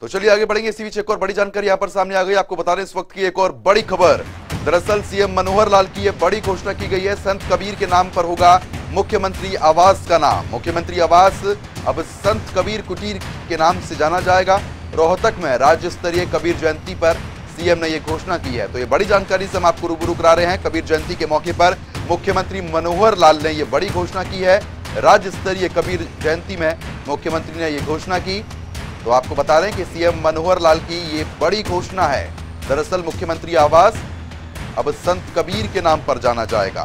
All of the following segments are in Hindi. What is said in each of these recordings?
तो चलिए आगे बढ़ेंगे। इसी बीच एक और बड़ी जानकारी यहां पर सामने आ गई। आपको बता दें इस वक्त की एक और बड़ी खबर। दरअसल सीएम मनोहर लाल की यह बड़ी घोषणा की गई है। संत कबीर के नाम पर होगा मुख्यमंत्री आवास का नाम। मुख्यमंत्री आवास अब संत कबीर कुटीर के नाम से जाना जाएगा। रोहतक में राज्य स्तरीय कबीर जयंती पर सीएम ने यह घोषणा की है। तो ये बड़ी जानकारी से हम आपको रूबरू करा रहे हैं। कबीर जयंती के मौके पर मुख्यमंत्री मनोहर लाल ने यह बड़ी घोषणा की है। राज्य स्तरीय कबीर जयंती में मुख्यमंत्री ने यह घोषणा की। तो आपको बता दें कि सीएम मनोहर लाल की ये बड़ी घोषणा है। दरअसल मुख्यमंत्री आवास अब संत कबीर के नाम पर जाना जाएगा।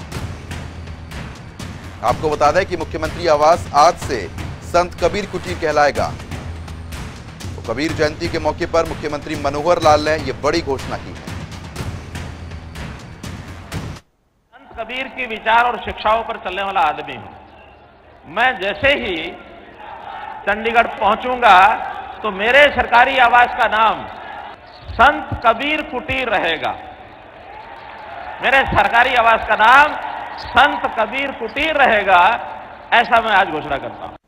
आपको बता दें कि मुख्यमंत्री आवास आज से संत कबीर कुटीर कहलाएगा। तो कबीर जयंती के मौके पर मुख्यमंत्री मनोहर लाल ने यह बड़ी घोषणा की है। संत कबीर के विचार और शिक्षाओं पर चलने वाला आदमी हूं। मैं जैसे ही चंडीगढ़ पहुंचूंगा तो मेरे सरकारी आवास का नाम संत कबीर कुटीर रहेगा। मेरे सरकारी आवास का नाम संत कबीर कुटीर रहेगा। ऐसा मैं आज घोषणा करता हूं।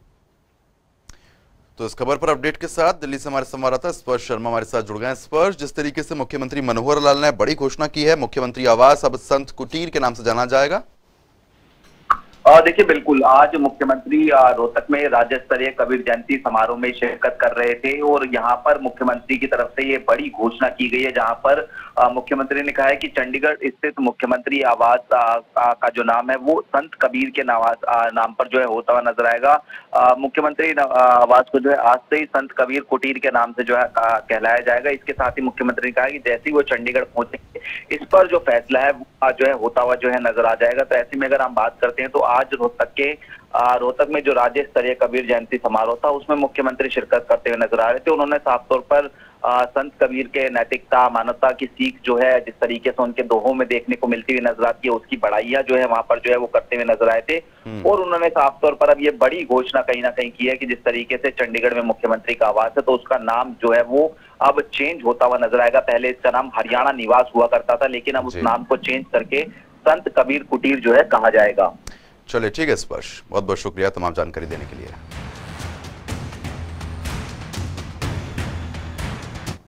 तो इस खबर पर अपडेट के साथ दिल्ली से हमारे संवाददाता स्पर्श शर्मा हमारे साथ जुड़ गए हैं। स्पर्श, जिस तरीके से मुख्यमंत्री मनोहर लाल ने बड़ी घोषणा की है, मुख्यमंत्री आवास अब संत कुटीर के नाम से जाना जाएगा। देखिए, बिल्कुल आज मुख्यमंत्री रोहतक में राज्य स्तरीय कबीर जयंती समारोह में शिरकत कर रहे थे और यहाँ पर मुख्यमंत्री की तरफ से ये बड़ी घोषणा की गई है, जहाँ पर मुख्यमंत्री ने कहा है कि चंडीगढ़ स्थित मुख्यमंत्री आवास का जो नाम है वो संत कबीर के नाम पर जो है होता हुआ नजर आएगा। मुख्यमंत्री आवास को जो है आज से ही संत कबीर कुटीर के नाम से जो है कहलाया जाएगा। इसके साथ ही मुख्यमंत्री ने कहा कि जैसे ही वो चंडीगढ़ पहुंचेंगे इस पर जो फैसला है वो जो है होता हुआ जो है नजर आ जाएगा। तो ऐसे में अगर हम बात करते हैं तो आज रोहतक में जो राज्य स्तरीय कबीर जयंती समारोह था उसमें मुख्यमंत्री शिरकत करते हुए नजर आ रहे थे। उन्होंने साफ तौर पर संत कबीर के नैतिकता, मानवता की सीख जो है जिस तरीके से उनके दोहों में देखने को मिलती हुई नजर आती है उसकी बढ़ाइयां जो है वहां पर जो है वो करते हुए नजर आए थे। और उन्होंने साफ तौर पर अब ये बड़ी घोषणा कहीं ना कहीं की है कि जिस तरीके से चंडीगढ़ में मुख्यमंत्री का आवास है तो उसका नाम जो है वो अब चेंज होता हुआ नजर आएगा। पहले इसका नाम हरियाणा निवास हुआ करता था, लेकिन अब उस नाम को चेंज करके संत कबीर कुटीर जो है कहा जाएगा। चलिए ठीक है स्पर्श, बहुत बहुत शुक्रिया तमाम जानकारी देने के लिए।